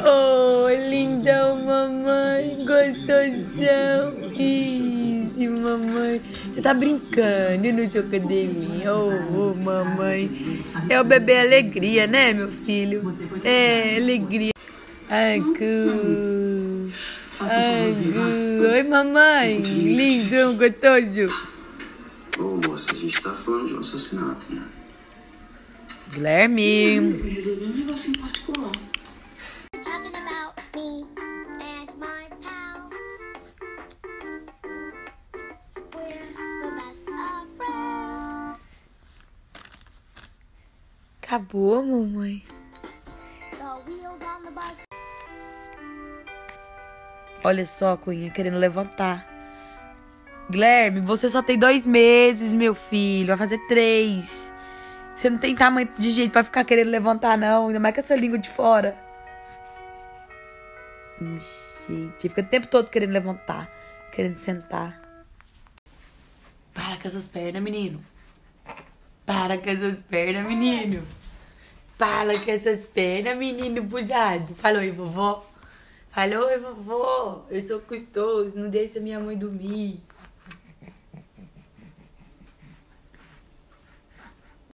Oh, lindão, mamãe. Gostosão. Ih, mamãe. Você tá brincando no seu cadelinho. Oh, mamãe. É o bebê alegria, né, meu filho? É, alegria. Angu. Angu. Oi, mamãe. Lindão, gostoso. Ô, moça, a gente tá falando de um assassinato, né? Guilherme. Eu resolvi um negócio em particular. Acabou, mamãe. Olha só, Cunha, querendo levantar. Guilherme, você só tem 2 meses, meu filho. Vai fazer 3. Você não tem tamanho de jeito pra ficar querendo levantar, não. Ainda mais com essa língua de fora. Gente, fica o tempo todo querendo levantar. Querendo sentar. Para com essas pernas, menino. Para com essas pernas, menino. Para com essas pernas, menino busado. Falou aí, vovó. Falou aí, vovó. Eu sou custoso. Não deixa minha mãe dormir.